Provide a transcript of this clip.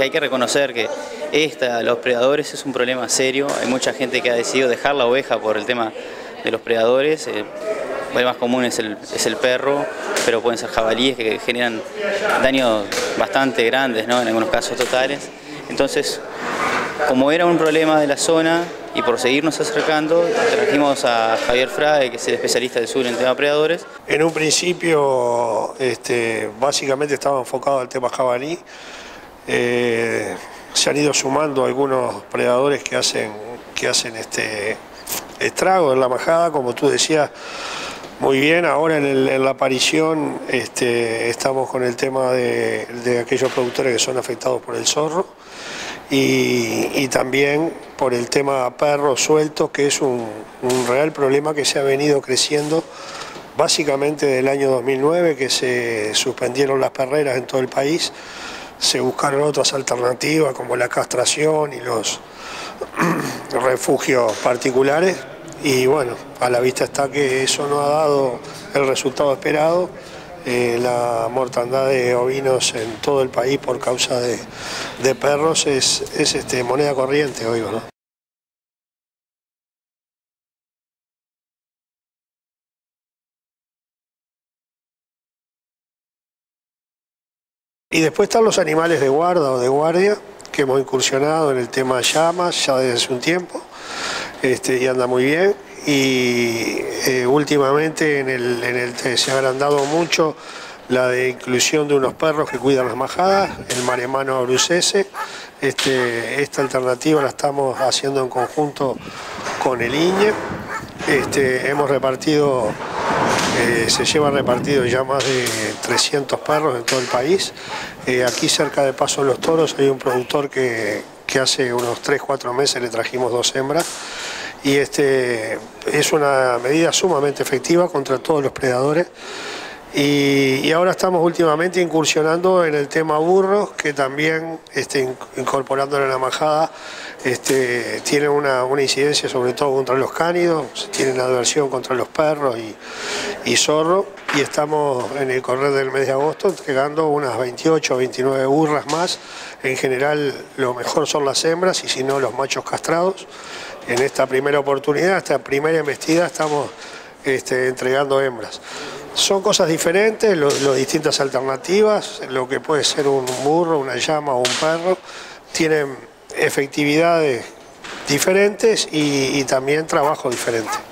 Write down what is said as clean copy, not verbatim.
que hay que reconocer que los predadores es un problema serio. Hay mucha gente que ha decidido dejar la oveja por el tema de los predadores. El más común es el perro, pero pueden ser jabalíes que generan daños bastante grandes, ¿no? En algunos casos totales. Entonces, como era un problema de la zona y por seguirnos acercando, trajimos a Javier Frade, que es el especialista del sur en tema predadores. En un principio, básicamente estaba enfocado al tema jabalí. Se han ido sumando algunos predadores que hacen estrago en la majada, como tú decías muy bien. Ahora en la aparición estamos con el tema de aquellos productores que son afectados por el zorro y también por el tema perros sueltos, que es un real problema que se ha venido creciendo básicamente del año 2009, que se suspendieron las perreras en todo el país. Se buscaron otras alternativas como la castración y los refugios particulares y bueno, a la vista está que eso no ha dado el resultado esperado. La mortandad de ovinos en todo el país por causa de perros es moneda corriente hoy, ¿no? Y después están los animales de guarda o de guardia, que hemos incursionado en el tema de llamas ya desde hace un tiempo, y anda muy bien. Y últimamente se ha agrandado mucho la de inclusión de unos perros que cuidan las majadas, el maremano abrucese. Esta alternativa la estamos haciendo en conjunto con el INE. Hemos repartido, se llevan repartidos ya más de 300 perros en todo el país. Aquí cerca de Paso de los Toros hay un productor que hace unos 3-4 meses le trajimos 2 hembras. Y es una medida sumamente efectiva contra todos los predadores. Y ahora estamos últimamente incursionando en el tema burros, que también incorporándolo en la majada, tiene una incidencia sobre todo contra los cánidos, tienen adversión contra los perros y zorro. Y estamos en el correr del mes de agosto entregando unas 28 o 29 burras más. En general lo mejor son las hembras y si no los machos castrados. En esta primera oportunidad, esta primera embestida, estamos entregando hembras. Son cosas diferentes, las distintas alternativas, lo que puede ser un burro, una llama o un perro, tienen efectividades diferentes y también trabajo diferente.